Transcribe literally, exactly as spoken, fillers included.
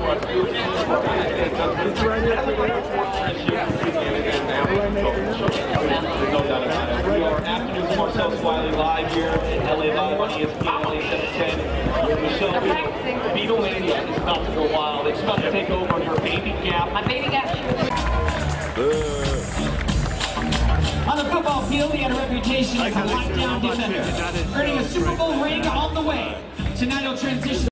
We are Afternoons Marcel Wiley live here in L A Live on E S P N L A seven ten. Michelle, Beatlemania is about to go wild. It's about to take over your baby gap. My baby gap. On the football field, he had a reputation as a lockdown defender, earning a Super Bowl ring on the way. Tonight he'll transition